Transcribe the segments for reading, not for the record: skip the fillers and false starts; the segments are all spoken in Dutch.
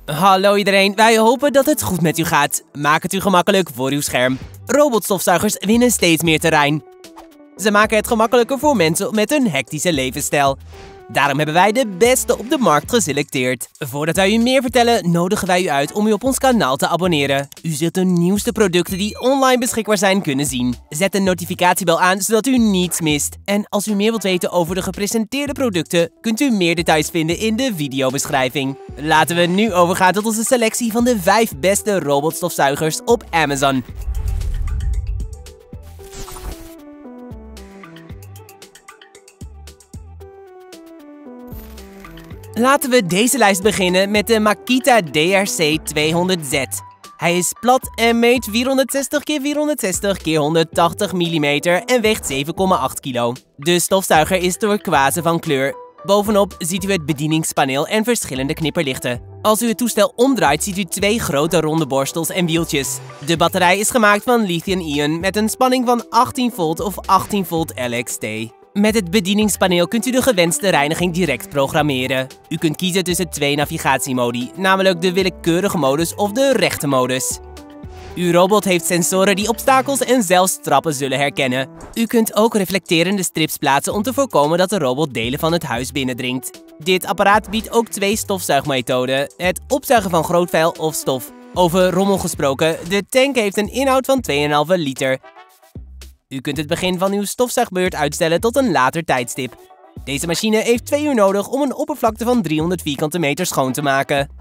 Hallo iedereen, wij hopen dat het goed met u gaat. Maak het u gemakkelijk voor uw scherm. Robotstofzuigers winnen steeds meer terrein. Ze maken het gemakkelijker voor mensen met een hectische levensstijl. Daarom hebben wij de beste op de markt geselecteerd. Voordat wij u meer vertellen, nodigen wij u uit om u op ons kanaal te abonneren. U zult de nieuwste producten die online beschikbaar zijn kunnen zien. Zet de notificatiebel aan zodat u niets mist. En als u meer wilt weten over de gepresenteerde producten, kunt u meer details vinden in de videobeschrijving. Laten we nu overgaan tot onze selectie van de 5 beste robotstofzuigers op Amazon. Laten we deze lijst beginnen met de Makita DRC200Z. Hij is plat en meet 460 x 460 x 180 mm en weegt 7,8 kilo. De stofzuiger is turquoise van kleur. Bovenop ziet u het bedieningspaneel en verschillende knipperlichten. Als u het toestel omdraait ziet u 2 grote ronde borstels en wieltjes. De batterij is gemaakt van lithium-ion met een spanning van 18 volt of 18 volt LXT. Met het bedieningspaneel kunt u de gewenste reiniging direct programmeren. U kunt kiezen tussen 2 navigatiemodi, namelijk de willekeurige modus of de rechte modus. Uw robot heeft sensoren die obstakels en zelfs trappen zullen herkennen. U kunt ook reflecterende strips plaatsen om te voorkomen dat de robot delen van het huis binnendringt. Dit apparaat biedt ook 2 stofzuigmethoden, het opzuigen van groot vuil of stof. Over rommel gesproken, de tank heeft een inhoud van 2,5 liter. U kunt het begin van uw stofzuigbeurt uitstellen tot een later tijdstip. Deze machine heeft 2 uur nodig om een oppervlakte van 300 vierkante meter schoon te maken.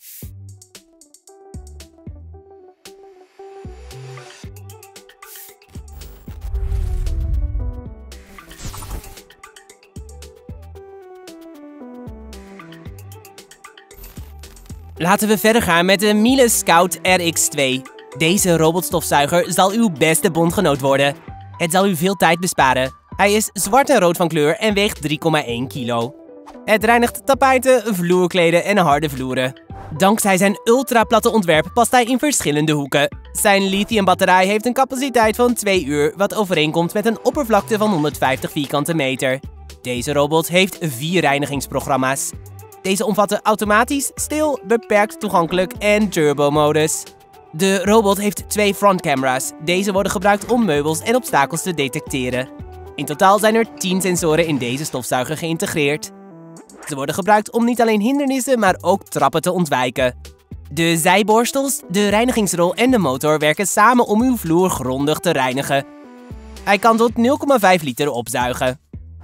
Laten we verder gaan met de Miele Scout RX2. Deze robotstofzuiger zal uw beste bondgenoot worden. Het zal u veel tijd besparen. Hij is zwart en rood van kleur en weegt 3,1 kilo. Het reinigt tapijten, vloerkleden en harde vloeren. Dankzij zijn ultraplatte ontwerp past hij in verschillende hoeken. Zijn lithiumbatterij heeft een capaciteit van 2 uur, wat overeenkomt met een oppervlakte van 150 vierkante meter. Deze robot heeft 4 reinigingsprogramma's. Deze omvatten automatisch, stil, beperkt toegankelijk en turbo-modus. De robot heeft 2 frontcamera's. Deze worden gebruikt om meubels en obstakels te detecteren. In totaal zijn er 10 sensoren in deze stofzuiger geïntegreerd. Ze worden gebruikt om niet alleen hindernissen, maar ook trappen te ontwijken. De zijborstels, de reinigingsrol en de motor werken samen om uw vloer grondig te reinigen. Hij kan tot 0,5 liter opzuigen.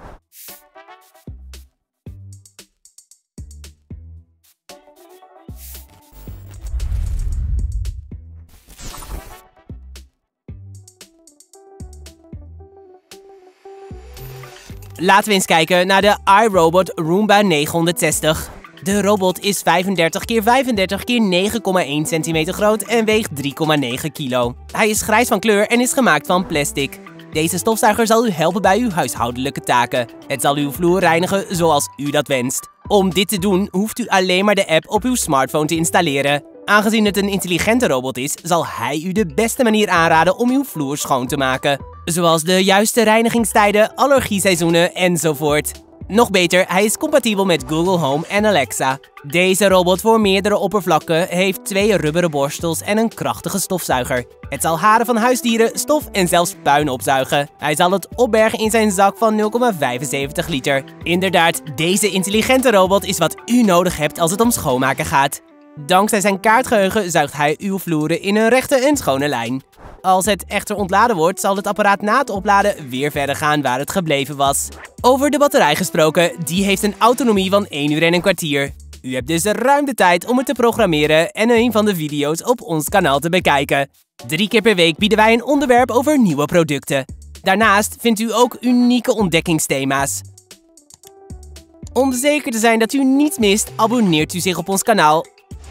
Laten we eens kijken naar de iRobot Roomba 960. De robot is 35 x 35 x 9,1 cm groot en weegt 3,9 kilo. Hij is grijs van kleur en is gemaakt van plastic. Deze stofzuiger zal u helpen bij uw huishoudelijke taken. Het zal uw vloer reinigen zoals u dat wenst. Om dit te doen hoeft u alleen maar de app op uw smartphone te installeren. Aangezien het een intelligente robot is, zal hij u de beste manier aanraden om uw vloer schoon te maken. Zoals de juiste reinigingstijden, allergieseizoenen enzovoort. Nog beter, hij is compatibel met Google Home en Alexa. Deze robot voor meerdere oppervlakken heeft 2 rubberen borstels en een krachtige stofzuiger. Het zal haren van huisdieren, stof en zelfs puin opzuigen. Hij zal het opbergen in zijn zak van 0,75 liter. Inderdaad, deze intelligente robot is wat u nodig hebt als het om schoonmaken gaat. Dankzij zijn kaartgeheugen zuigt hij uw vloeren in een rechte en schone lijn. Als het echter ontladen wordt, zal het apparaat na het opladen weer verder gaan waar het gebleven was. Over de batterij gesproken, die heeft een autonomie van 1 uur en een kwartier. U hebt dus ruim de tijd om het te programmeren en een van de video's op ons kanaal te bekijken. 3 keer per week bieden wij een onderwerp over nieuwe producten. Daarnaast vindt u ook unieke ontdekkingsthema's. Om zeker te zijn dat u niets mist, abonneert u zich op ons kanaal.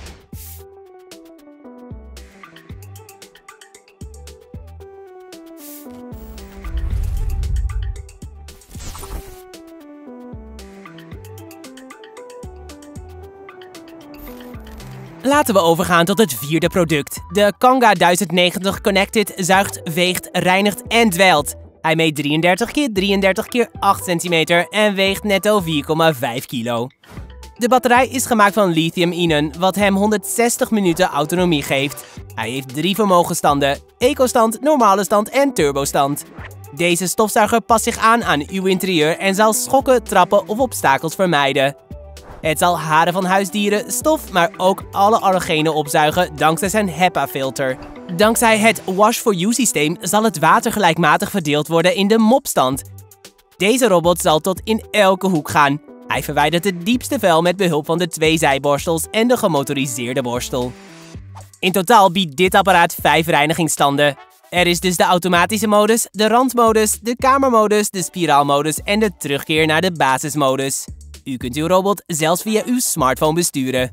Laten we overgaan tot het 4e product. De Kanga 1090 Connected zuigt, veegt, reinigt en dweilt. Hij meet 33 x 33 x 8 cm en weegt netto 4,5 kilo. De batterij is gemaakt van lithium-ion, wat hem 160 minuten autonomie geeft. Hij heeft 3 vermogenstanden: eco-stand, normale stand en turbostand. Deze stofzuiger past zich aan uw interieur en zal schokken, trappen of obstakels vermijden. Het zal haren van huisdieren, stof, maar ook alle allergenen opzuigen dankzij zijn HEPA-filter. Dankzij het Wash for You systeem zal het water gelijkmatig verdeeld worden in de mopstand. Deze robot zal tot in elke hoek gaan. Hij verwijdert het diepste vuil met behulp van de 2 zijborstels en de gemotoriseerde borstel. In totaal biedt dit apparaat 5 reinigingsstanden. Er is dus de automatische modus, de randmodus, de kamermodus, de spiraalmodus en de terugkeer naar de basismodus. U kunt uw robot zelfs via uw smartphone besturen.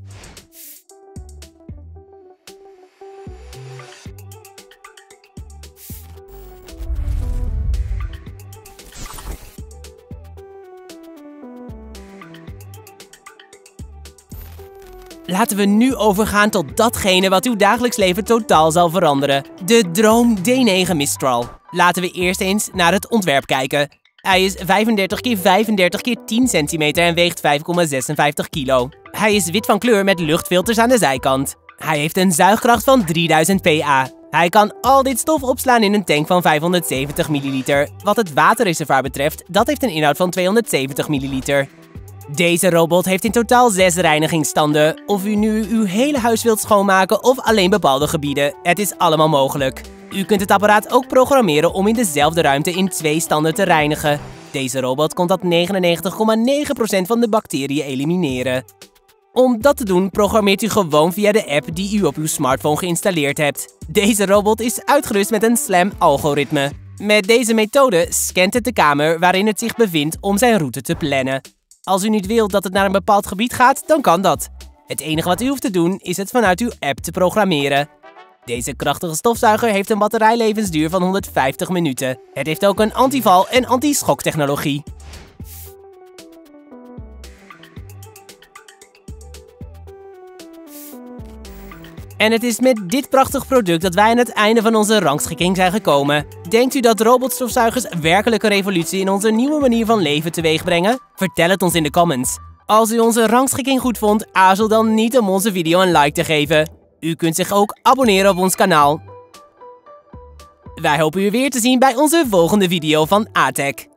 Laten we nu overgaan tot datgene wat uw dagelijks leven totaal zal veranderen. De Droom D9 Mistral. Laten we eerst eens naar het ontwerp kijken. Hij is 35 x 35 x 10 centimeter en weegt 5,56 kilo. Hij is wit van kleur met luchtfilters aan de zijkant. Hij heeft een zuigkracht van 3000 PA. Hij kan al dit stof opslaan in een tank van 570 ml. Wat het waterreservoir betreft, dat heeft een inhoud van 270 ml. Deze robot heeft in totaal 6 reinigingsstanden. Of u nu uw hele huis wilt schoonmaken of alleen bepaalde gebieden, het is allemaal mogelijk. U kunt het apparaat ook programmeren om in dezelfde ruimte in 2 standen te reinigen. Deze robot kon dat 99,9% van de bacteriën elimineren. Om dat te doen programmeert u gewoon via de app die u op uw smartphone geïnstalleerd hebt. Deze robot is uitgerust met een SLAM-algoritme. Met deze methode scant het de kamer waarin het zich bevindt om zijn route te plannen. Als u niet wilt dat het naar een bepaald gebied gaat, dan kan dat. Het enige wat u hoeft te doen is het vanuit uw app te programmeren. Deze krachtige stofzuiger heeft een batterijlevensduur van 150 minuten. Het heeft ook een antival- en anti-schoktechnologie. En het is met dit prachtig product dat wij aan het einde van onze rangschikking zijn gekomen. Denkt u dat robotstofzuigers werkelijk een revolutie in onze nieuwe manier van leven teweeg brengen? Vertel het ons in de comments. Als u onze rangschikking goed vond, aarzel dan niet om onze video een like te geven. U kunt zich ook abonneren op ons kanaal. Wij hopen u weer te zien bij onze volgende video van ATech.